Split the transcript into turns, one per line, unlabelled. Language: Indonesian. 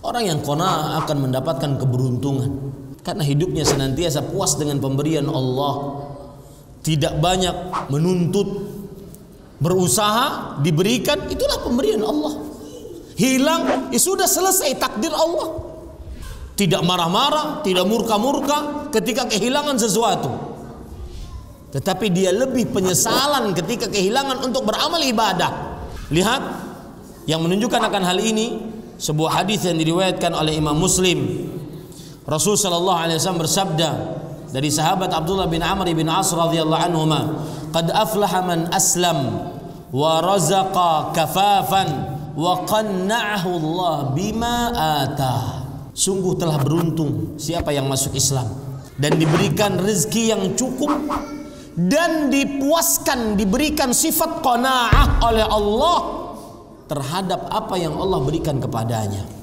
Orang yang qanaah akan mendapatkan keberuntungan karena hidupnya senantiasa puas dengan pemberian Allah. Tidak banyak menuntut, berusaha, diberikan, itulah pemberian Allah. Hilang, ya sudah selesai takdir Allah. Tidak marah-marah, tidak murka-murka ketika kehilangan sesuatu. Tetapi dia lebih penyesalan ketika kehilangan untuk beramal ibadah. Lihat, yang menunjukkan akan hal ini, sebuah hadis yang diriwayatkan oleh Imam Muslim. Rasul sallallahu alaihi wasallam bersabda dari sahabat Abdullah bin Amr bin As radhiyallahu anhuma, "Qad aflaha man aslam wa razaqa kafafan wa qanna'ahu Allah bima atah." Sungguh telah beruntung siapa yang masuk Islam dan diberikan rezeki yang cukup dan dipuaskan, diberikan sifat qanaah oleh Allah terhadap apa yang Allah berikan kepadanya.